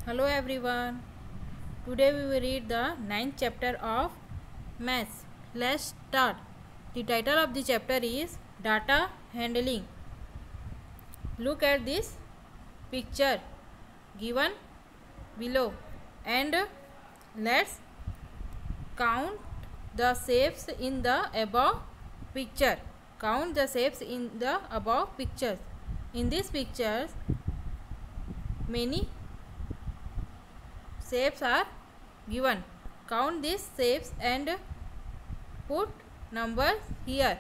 Hello everyone. Today we will read the ninth chapter of Maths. Let's start. The title of the chapter is Data Handling. Look at this picture given below and let's count the shapes in the above picture. Count the shapes in the above pictures. In these pictures, many shapes are given. Count these shapes and put numbers here.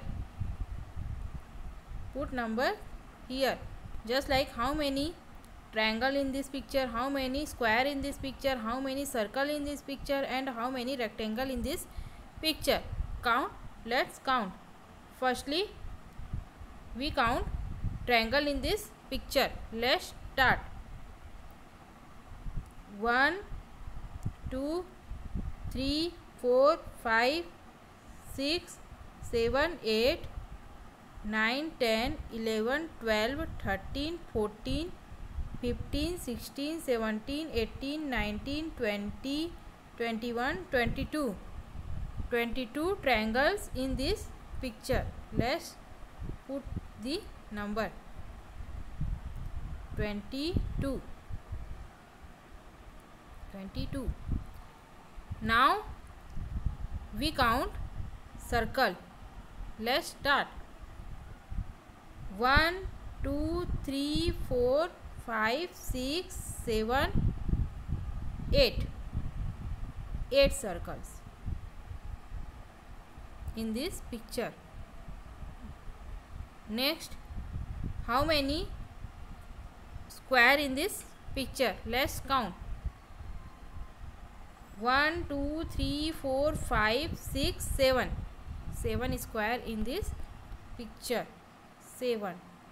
Put number here. Just like how many triangle in this picture, how many square in this picture, how many circle in this picture, and how many rectangle in this picture. Count. Let's count. Firstly, we count triangle in this picture. Let's start. 1 2 3 4 5 6 7 8 9 10 11 12 13 14 15 16 17 18 19 20 21 22 22 triangles in this picture. Let's put the number 22. Now we count circle. Let's start. 1 2 3 4 5 6 7 8 circles in this picture. Next, how many square in this picture? Let's count. 1 2 3 4 5 6 7 square in this picture. 7.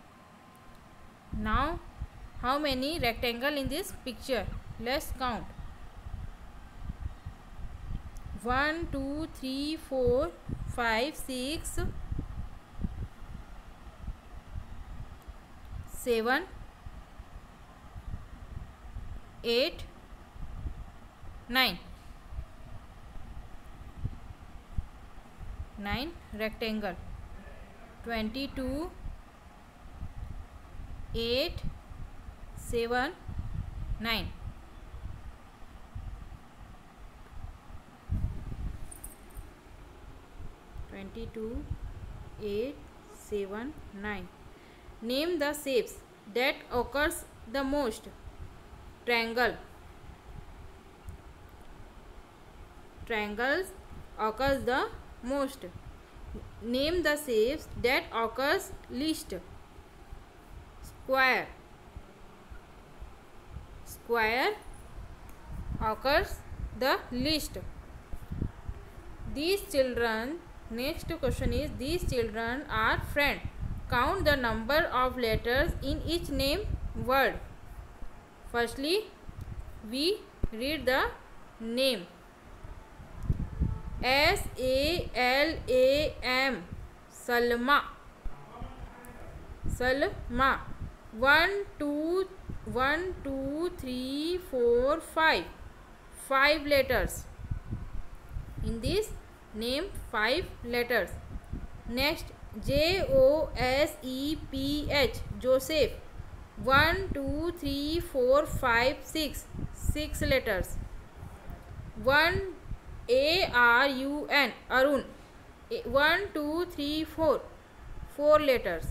Now how many rectangle in this picture? Let's count. 1 2 3 4 5 6 7 8 9 rectangle. 22 8 7 9. Name the shapes that occurs the most. Triangle. Triangles occurs the most. Name the shapes that occurs least. Square. Square occurs the least. These children, next question is, these children are friends. Count the number of letters in each name word. Firstly, we read the name. SALAM, Salma. Salma. 1 2 3 4 5 letters in this name. 5 letters. Next, JOSEPH, Joseph. 1 2 3 4 5 6 letters. 1 ARUN, Arun. 1 2 3 4 letters.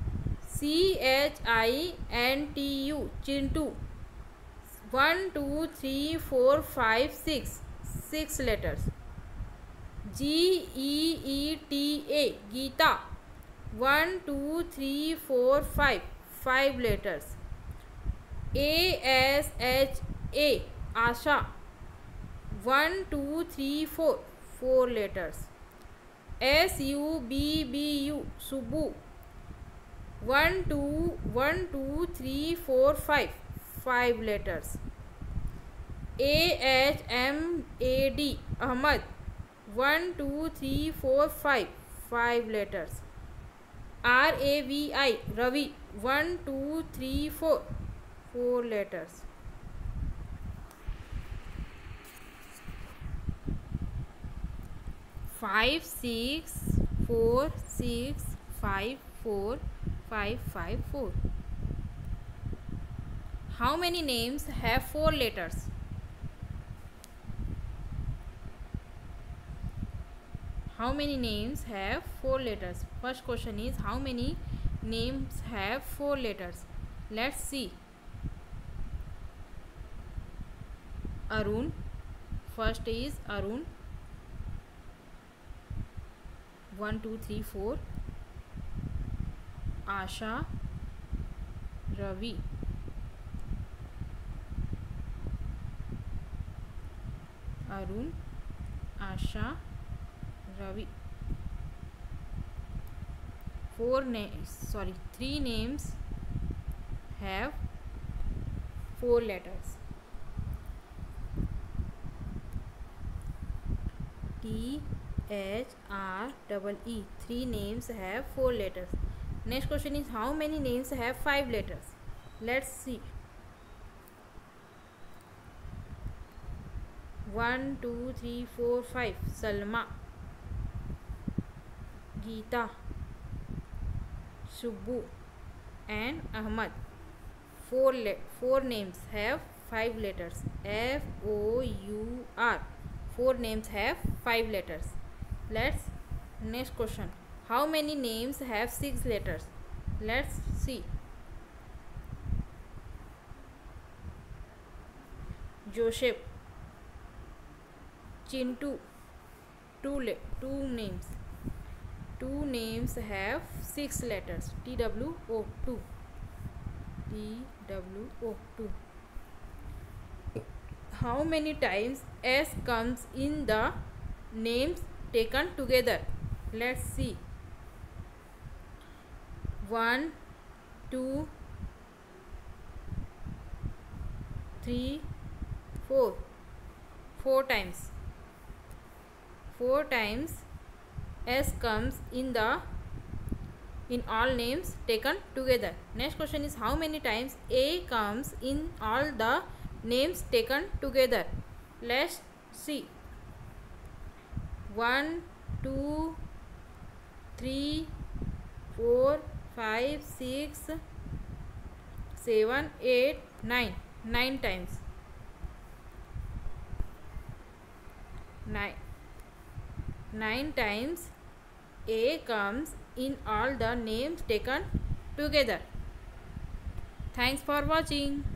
CHINTU, Chintu. 1 2 3 4 5 6 letters. GEETA, Geeta. 1 2 3 4 5 letters. ASHA, Asha. 1 2 3 4 letters. SUBBU, Subu. 1 2 3 4 5 letters. AHMAD, Ahmad. 1 2 3 4 5 letters. RAVI, Ravi. 1 2 3 4 letters. 5 6 4 6 5 4 5 5 4. How many names have 4 letters? How many names have 4 letters? First question is how many names have 4 letters? Let's see. Arun. First is Arun. 1 2 3 4. Asha. Ravi. Arun, Asha, Ravi. 3 names have 4 letters. T H R E. 3 names have 4 letters. Next question is how many names have 5 letters? Let's see. 1 2 3 4 5. Salma, Geeta, Subbu and Ahmad. 4 names have 5 letters. F O U R. 4 names have 5 letters. Let's next question. How many names have 6 letters? Let's see. Joseph, Chintu. 2 names. 2 names have 6 letters. TWO 2. TWO 2. How many times S comes in the names taken together? Let's see. 1 2 3 4. 4 times. 4 times S comes in all names taken together. Next question is how many times A comes in all the names taken together? Let's see. 1 2 3 4 5 6 7 8 9. 9 times. 9 times A comes in all the names taken together. Thanks for watching.